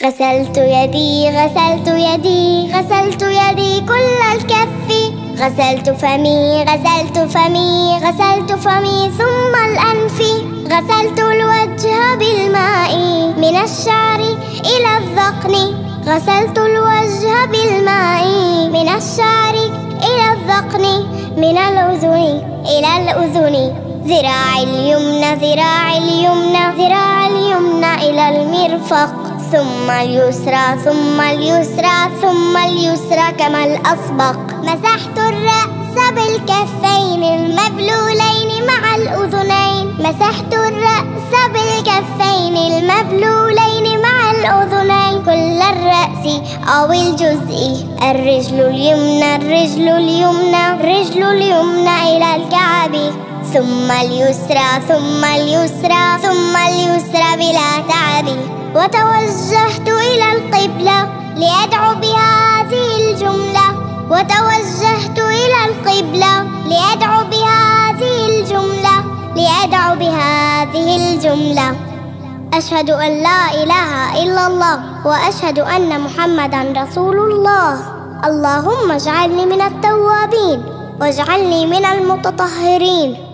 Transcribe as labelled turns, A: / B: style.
A: غسلت يدي غسلت يدي غسلت يدي كل الكف، غسلت فمي غسلت فمي غسلت فمي ثم الأنف، غسلت الوجه بالماء من الشعر إلى الذقن، غسلت الوجه بالماء من الشعر إلى الذقن، من الأذن إلى الأذن، ذراعي اليمنى ذراعي اليمنى ذراعي اليمنى إلى المرفق، ثم اليسرى ثم اليسرى ثم اليسرى كما الأسبق. مسحت الرأس بالكفين المبلولين مع الأذنين، مسحت الرأس بالكفين المبلولين مع الأذنين، كل الرأس أو الجزء، الرجل اليمنى الرجل اليمنى الرجل اليمنى إلى الكعب، ثم اليسرى ثم اليسرى ثم اليسرى بلا تعب. وتوجهت إلى القبلة لأدعو بهذه الجملة، وتوجهت إلى القبلة لأدعو بهذه الجملة، لأدعو بهذه الجملة: أشهد أن لا إله إلا الله وأشهد أن محمدًا رسول الله. اللهم اجعلني من التوابين واجعلني من المتطهرين.